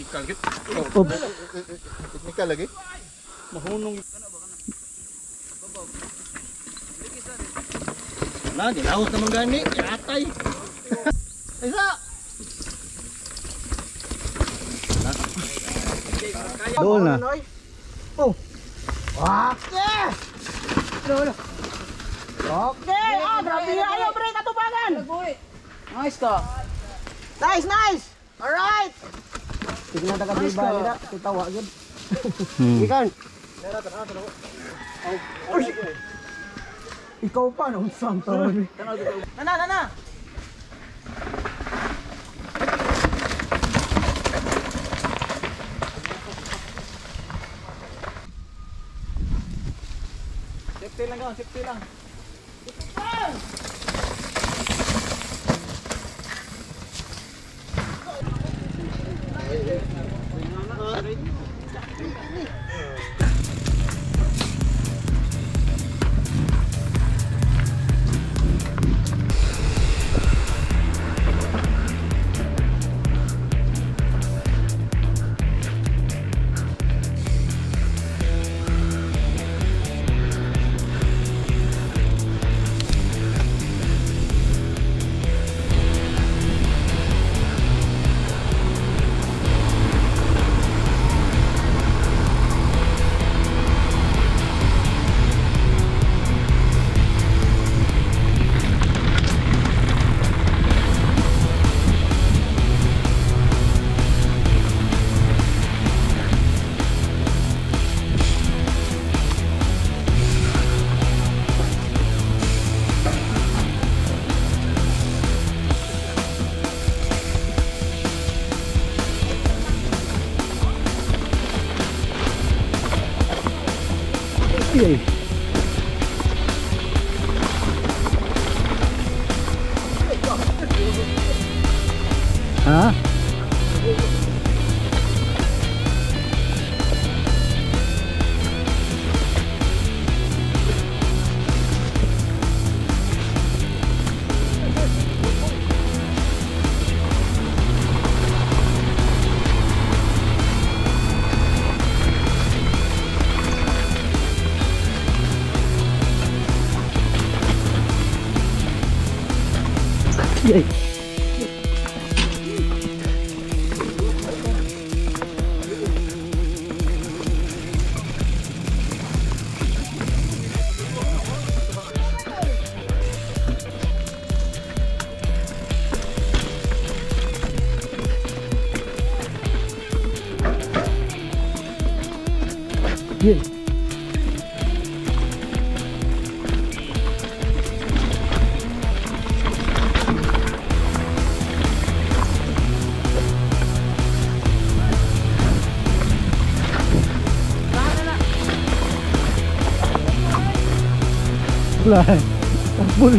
Teknikal gitu. Oh, Teknikal lagi. Mahunong. Nah, ginawas naman gani. Yatay. Isa! doon na. Oh. Okay. Okay. Ah, grabe ayo pre katubangan. Nice ka. Nice, nice. All right. Tignan ta ka diba nila, tutawa gyud. Ikan. Ikaw pa no santo. Nana. Safety lang ka, safety lang. Yay. Ha? Yay. Yay. Wala. Takbol.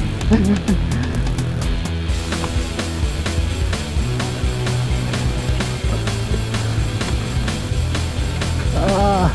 Ah.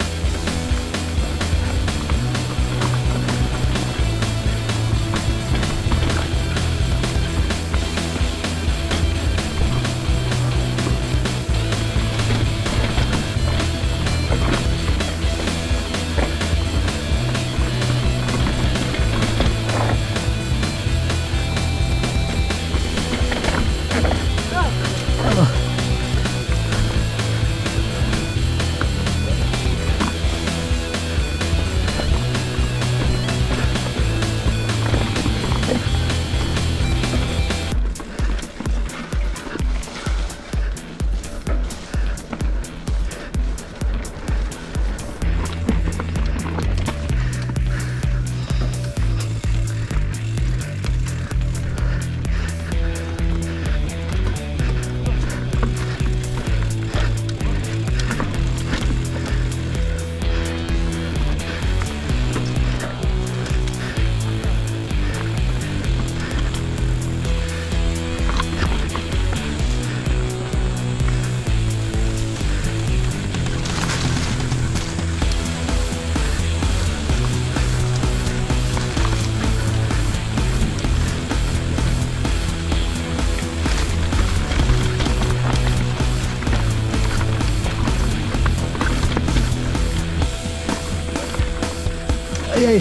Ay.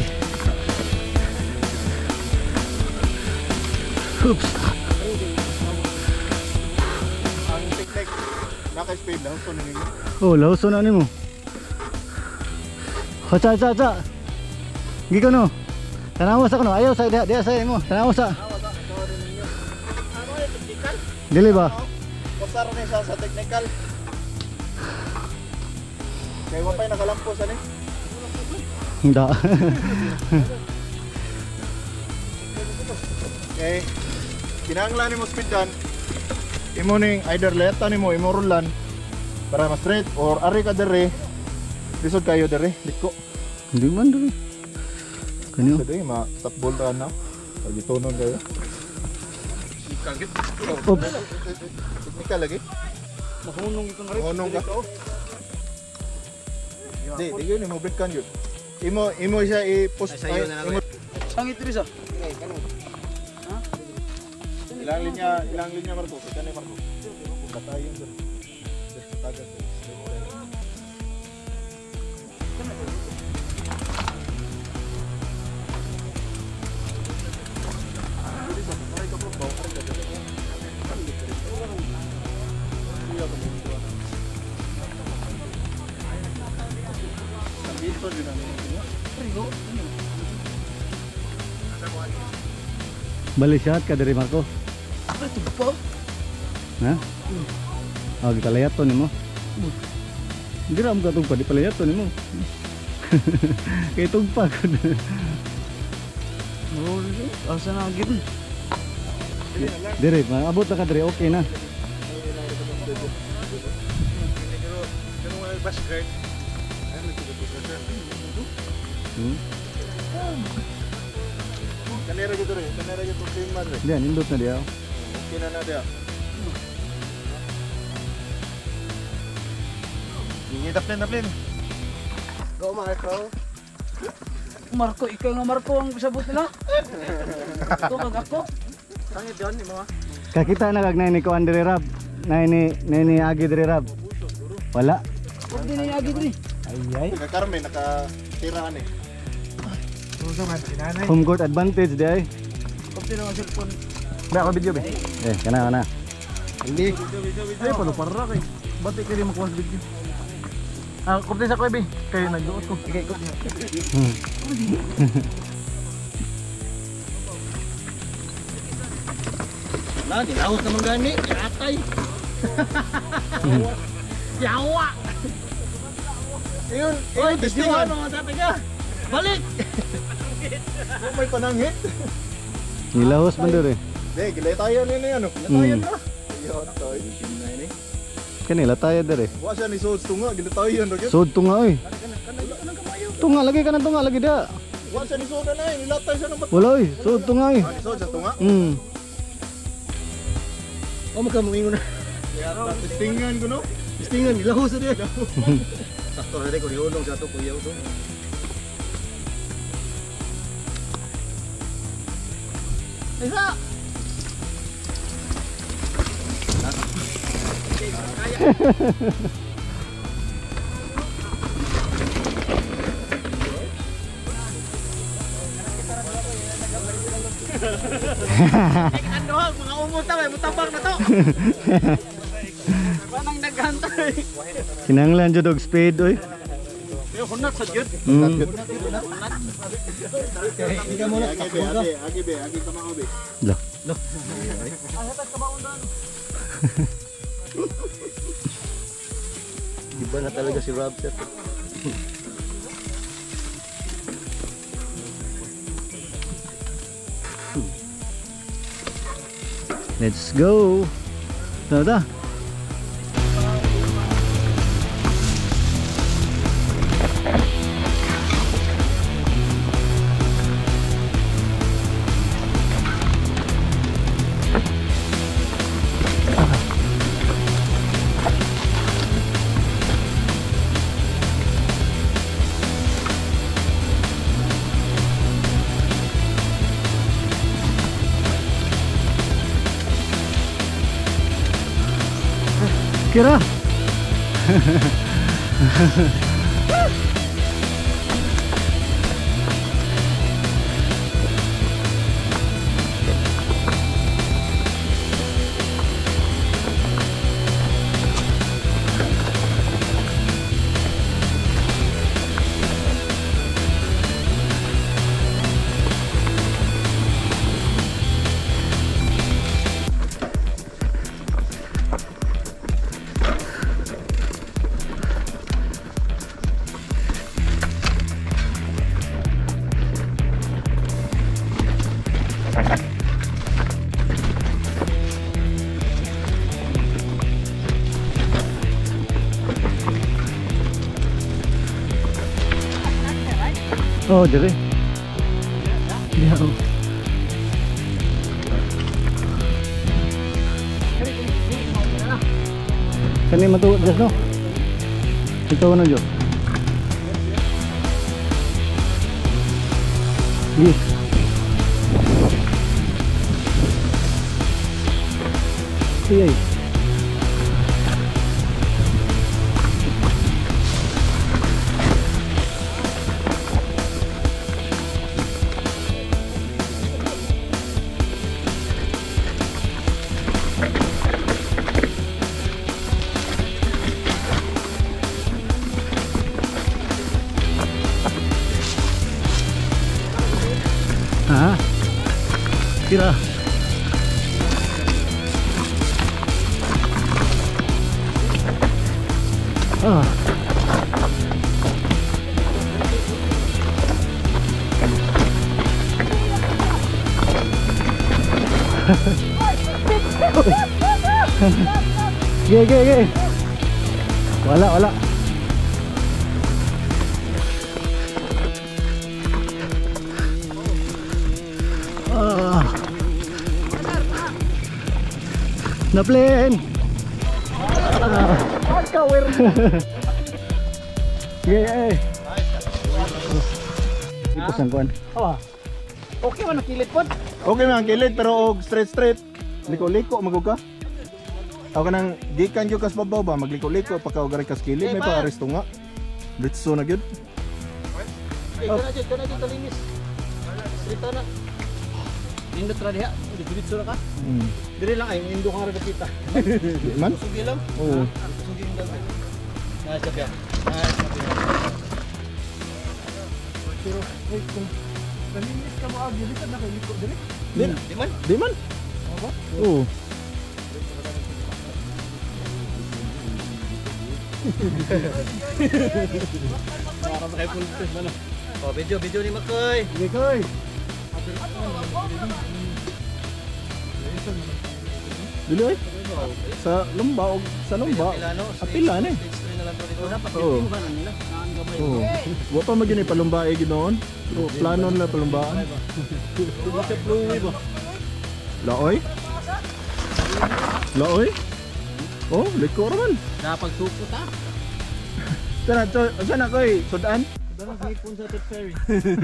Oops. Ang teknik naka-speed lang so ninyo. Oh, lauso na nimo. Hacha hacha hacha. Giko no. Tanawa sa kuno. Ayaw sa dia sa imo. Tanawa sa. Dili ba? Pasar ni sa technical. Kaya wapay nakalampos ani. Hindi. Okay. Kinahanglan nimo speedan. Imo ning either leta nimo imo rulan para mas straight or ari ka dere. Lisod kayo dere, diko. Hindi man dili. Kanyo. Sa dere ma stop ball ra na. Pag itunon kayo. Kagit. Oops. Technical lagi. Mahunong itong rip. Honong ka. Di yun imo break kan yun. Imo siya i-post ay imo Sangit rin sa. ilang linya Marco, kan Marco. Batayan doon. Tagas. Balisyahat ka dari Marco. Apa itu po? Ha? Oh, kita lihat to nimo. Hindi ra mo katong di palayat to nimo. Kay tugpa ko. Oh, asa na gid. Dire, maabot na ka dire, okay na. Kanera gitu timar. Dia nindot na dia. Okay na dia. Ingitap din. Go Marco. Marco, ikaw nga Marco ang sabot nila. Ito kag ako. Sangit yon imo. Kakita na kag ni ko Andre Rab. Nay agi dire Rab. Wala. Huwag din na yagi diri. Ay. Naka Carmen nakatira ni. Home court advantage di ay. Huwag din ang cellphone. Ba ako video be. Kana. Hindi. Ay, palo para kay. Ba't kayo di makuha sa video? Ah, kuptin sa ko be. Kayo nagduot ko. Ikay ko. Wala, dinahos naman gani. Yatay. Yawa. Ayun, Oy, testigan. ano dati ka? Balik. May pananghit. Nilahos man dire. Dek, gilay tayo ni ano. Hmm. Ayun, tayo. Kanila tayo dire. Wa siya ni Sods tunga, gilay tayo yun. Sud tunga oy. Tunga lagi ka na tunga lagi da. Wa siya ni Soda na nilatay siya ng bato. Wala oy, sud tunga oy. Sods sa tunga. Oh, magkamuingon na. Testingan ko no. Istingan, nilahos na dia. Sakto na rin ko riunong sa ito, kuya ito. Isa! Ano, mga umuta, may mutabang na to. Panang naghantay. Kinanglan jud og speed oy. Yo, hunat sa jud. Ika muna. Agi ka mga be. Lah. Iba na talaga si Rob, sir. Let's go. Tada. Kira. Oh, dire. Diha. Oh. Kani matu just no. Ito na jo. Yes. Iya. Ah, kira. Ah. Ge. Wala. Naplin. Kawer. Ge. Ipasang kuan. Oh. Okay man nakilit pod. Okay man ang kilid pero og straight. Liko-liko magug ka. Ako kanang gikan gyud kas babaw ba magliko-liko pagka og kas kilid may pa aresto nga. Ditso na gyud. Ay, kana dito linis. Dito na. Indot ra diha, dito ra ka. Dire lang ay indo ka ra kita. Di man? Sugi lang. Oo. Sugi lang. Nice job. Pero wait kung nalinis ka mo agi dito na kay liko dire. Di man? Oo. Para sa kay pulpes man. Oh, video ni Makoy. Gekoy. Dili ay. Sa lumba og sa lumba. Apila ni. Oo. Oo. Wa pa magini palumbae ginoon. Pero plano na palumbaan. Laoy? Laoy? Oh, liko ra man. Dapat supot ha. Sana koy, sudan. Dalang hipon sa Tooth Fairy.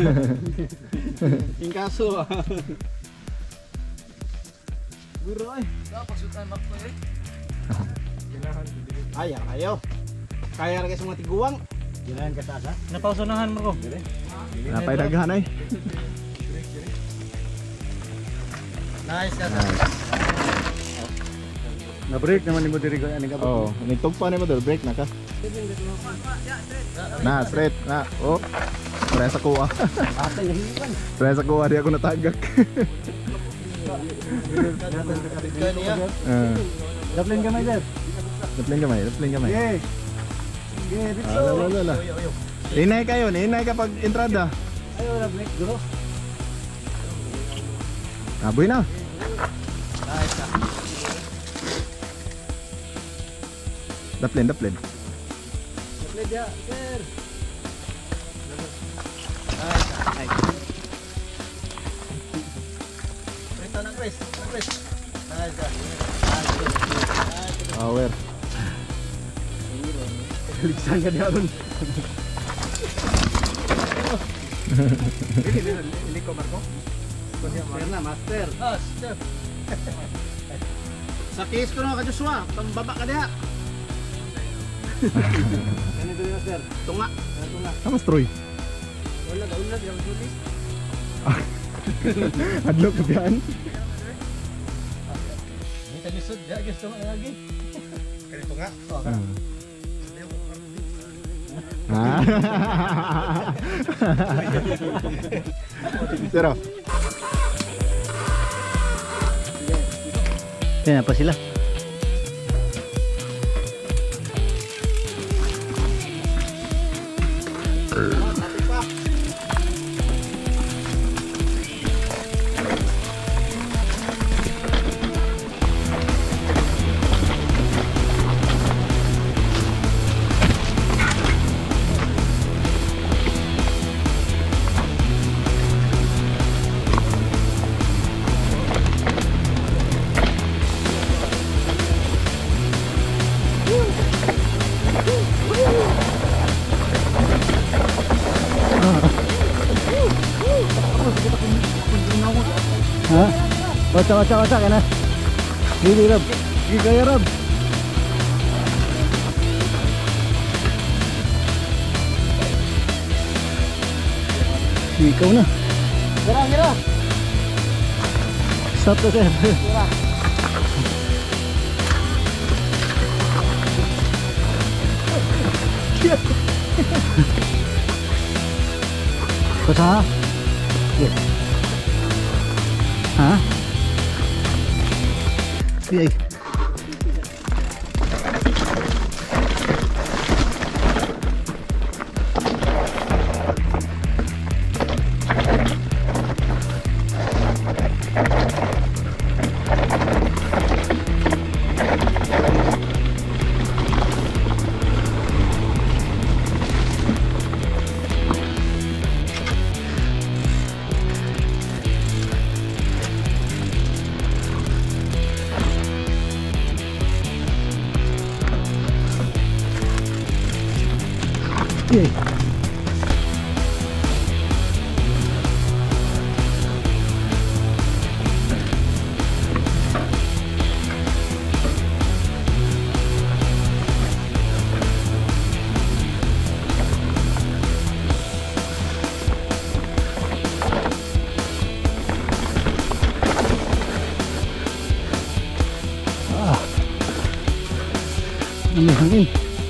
Yung kaso. Guro ay. Dapat sudan Makoy. Ayaw. Kaya ra sa mga tiguang. Kailangan ka taas ha. Napausunahan mo ko. Napay daghan ay. Nice ka. Na-break naman ni mo diri koy ani ka. Oh, nitugpa ni mo dol break na ka. Na, straight na. Oh. Presa ko ah. Ate hiwan. Presa ko di ako natagak. Kaniya. Daplin gamay der. Daplin kamay. Ge. Ge, dito. Ala. Hinay kayo, hinay kapag entrada. Ayo na break guro. Aboy na. Nice ka. Daplin. Play dia, sir. Nice. Prito na Chris. Nice ka. Power. Liksan ka diaron. Hindi ko Marco. Master na, master. Master. Sa case ko na ka Joshua, pambaba ka diha. Ganito na sir. Tunga. Kamas Troy. Wala yung tulis. Adlok ka diyan. Hindi ka lisod, ya gusto mo lagi. Ganito nga. Pero Kaya pa sila. Wacak kan ah. Ini Rob. Ini kaya Rob. Ikaw na. Gira. Stop na sir. Gira. Kasa? Yeah. Ha? Iya. Yay. Hangin.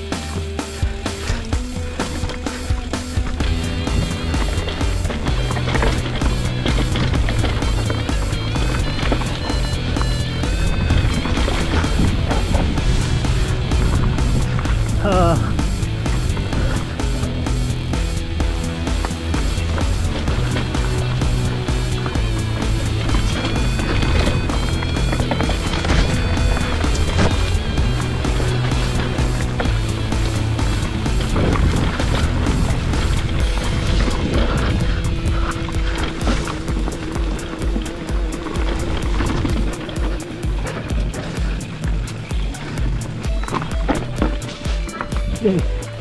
Yay.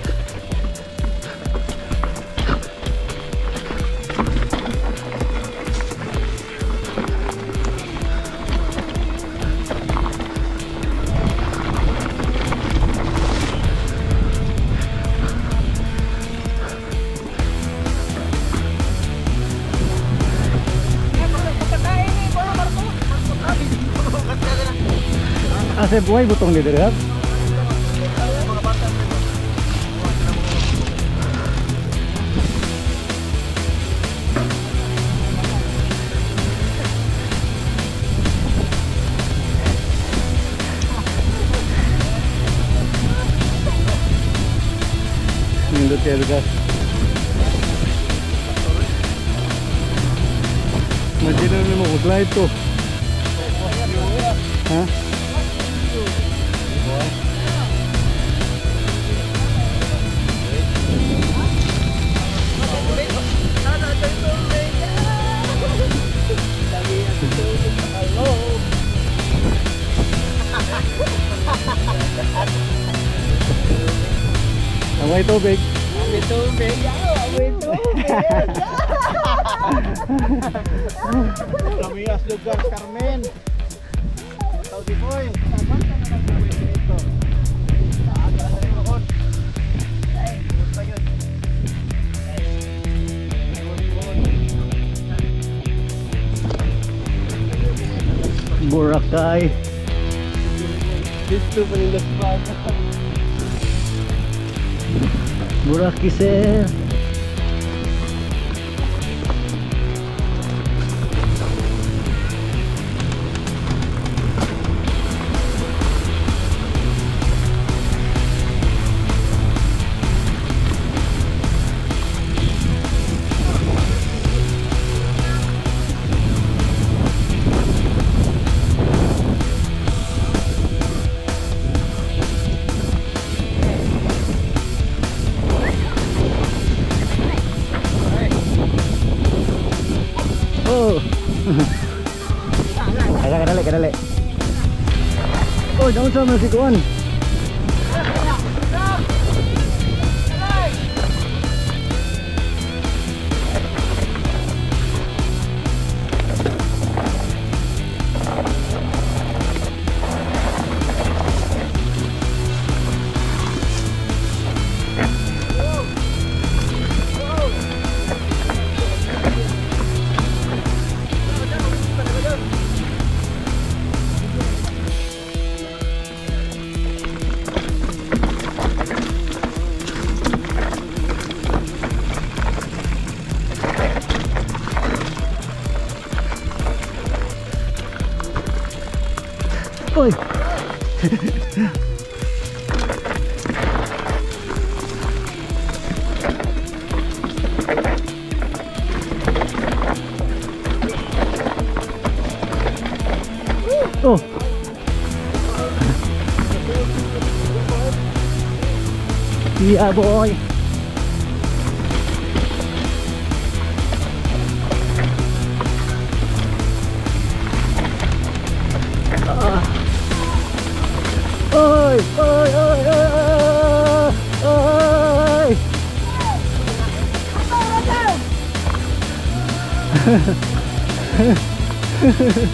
Asep buhay butong di dekat. Nindot kayo guys. Imagine na mo mag-live to. Ha? Amoy tubig. Amoy tubig. Amoy tubig. Lamias lugar Carmen. Saudi boy. Boracay. Dito panindas pa. Boracay sir. Kadali. Oh, jangan sama si kawan. Oh. Yeah, boy. Oi, oi, oi, oi, oi.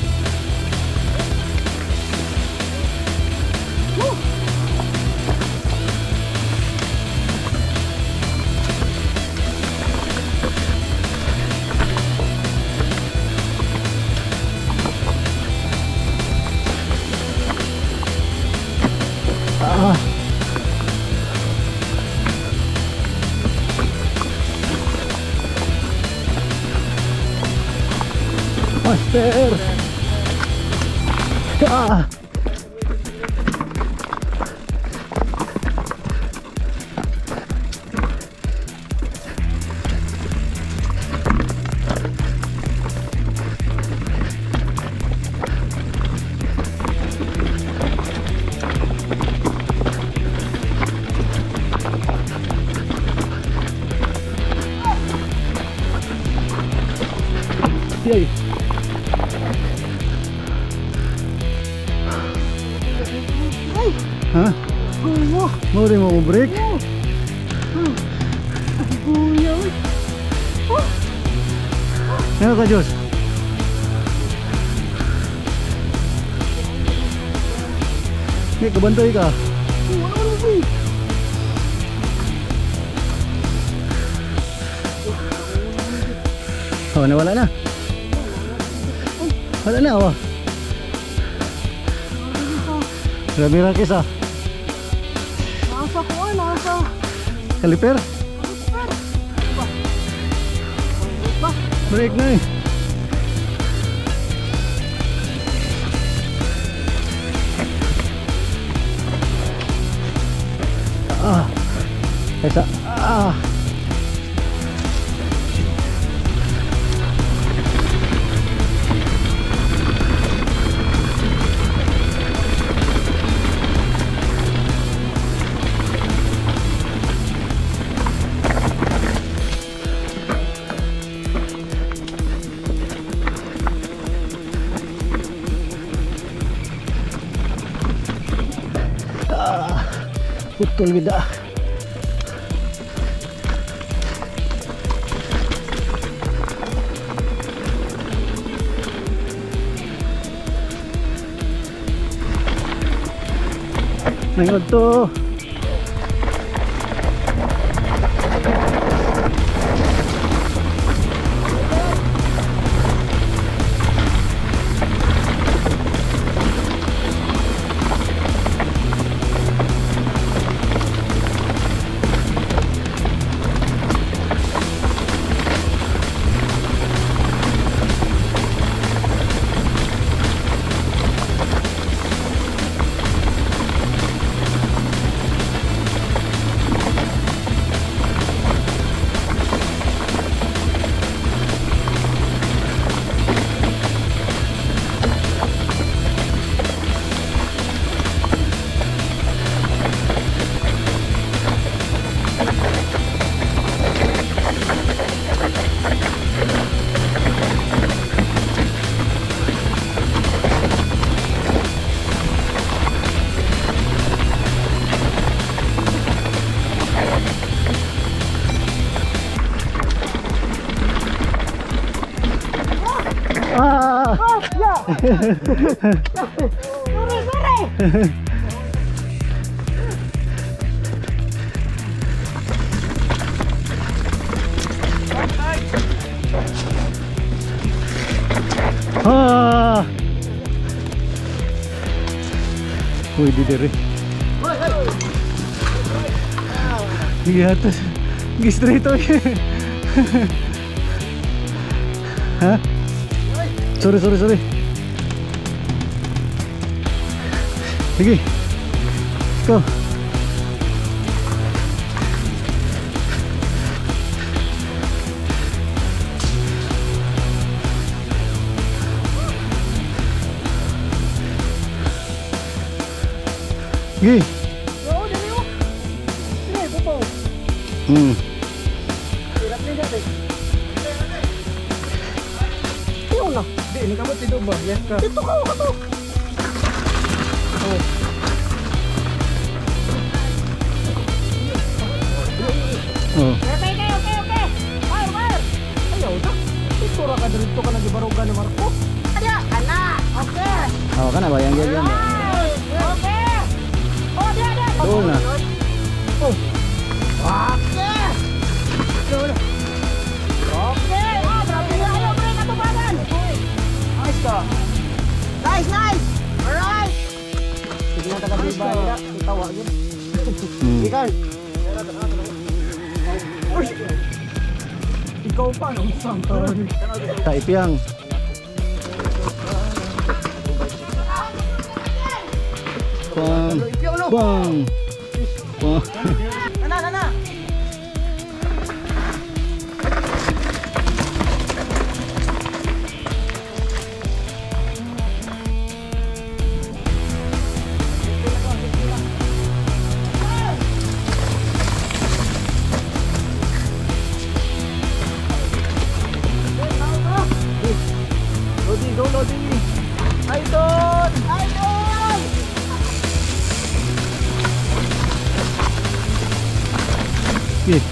Master. Ah. Yay. Hah? Mau rin mo break? Ano ka, Diyos? Hindi, kabantay ka. Oh, nawala na. Wala na, oh. Grabe rakis ah. Nasa ko, nasa. Kaliper? Break na eh. Ah. Kaysa. Ah. Putol beda. Nangod to. Ah. Oh, ya. Sore. Ah. Uy, di diri. Di atas. Di straight aja. Hah? Sorry. Sige. Let's go. Sige. Yo, dali yo. Sige, pupo. Hirap niya dati. Iyo na. Di, ini kamu tidur ba? Yes ka. Dito ka to. Oh. Oh. Okay. Fire. Ayaw na. Dito ra ka dito ka nagibarugan ni Marco. Ada, anak. Okay. Oh, kan apa yang dia Okay. Oh, dia. Doon na. Oh. Okay. Okay. Oh, berarti ayo break atau badan. Nice ka. Nice. Alright. Sige na taga di ba ya? Tawa gyud. Ikan. Ikaw pa nung santo. Taipiyang. Bang. Nana. Lodi. Idol. Sige.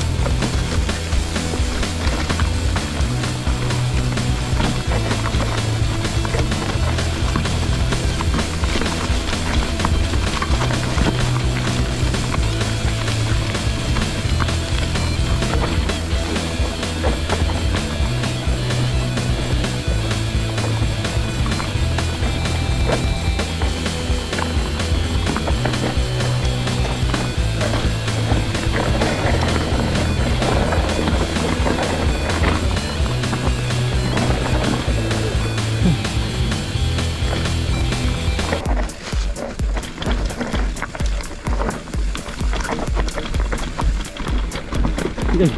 Sige.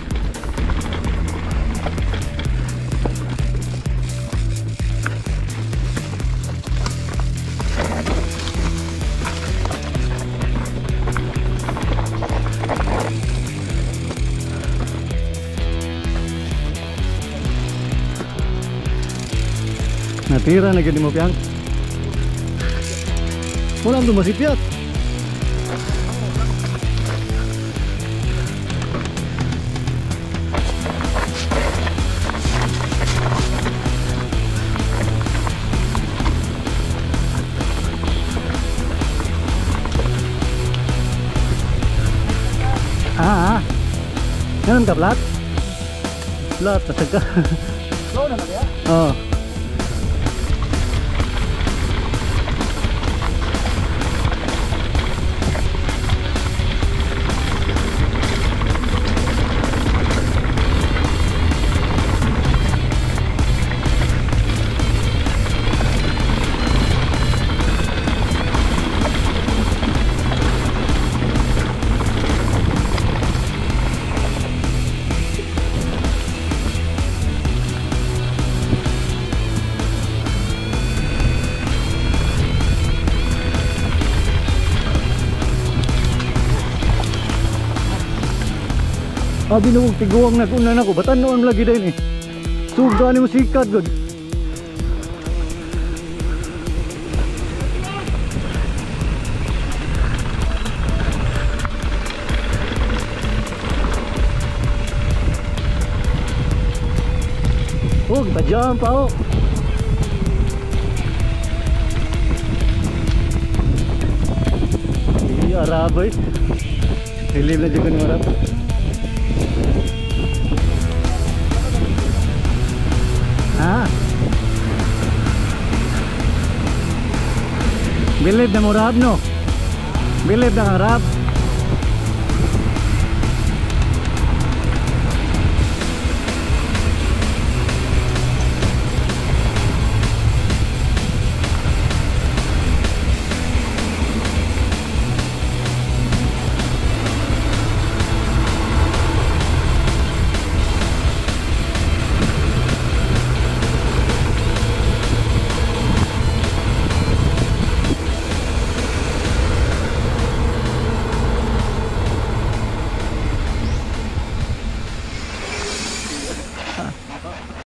Natira na gini mo piyang. Wala mo masipyat. Ganun ka, Plat? Plat, pasag ka. Slow na ya. Oo. Binuog tiguang na kunan ako, batan noon lagi din eh. Suga ni mo sikat god. Oh, kita jam pa oh. Iya, Arab eh. Hilim na juga ni Arab. Bilib na mo Rab no? Bilib na kang Rab?